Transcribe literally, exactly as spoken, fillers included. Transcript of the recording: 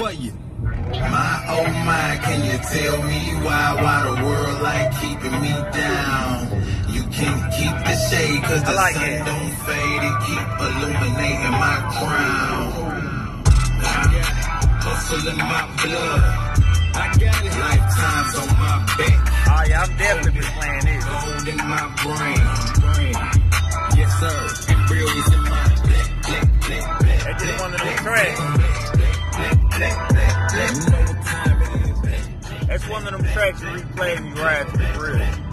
for you. My oh my, can you tell me why, why the world like keeping me down? You can't keep the shade cause the like sun it. don't fade, it keep illuminating my crown. Hustle in my blood, I got it. Lifetimes on my back. Oh yeah, I'm definitely playing this. Gold in my brain, yes sir, and brilliance in my black, black, black, black. That's just one of them tracks. That's one of them tracks you replay and you ride to the grill.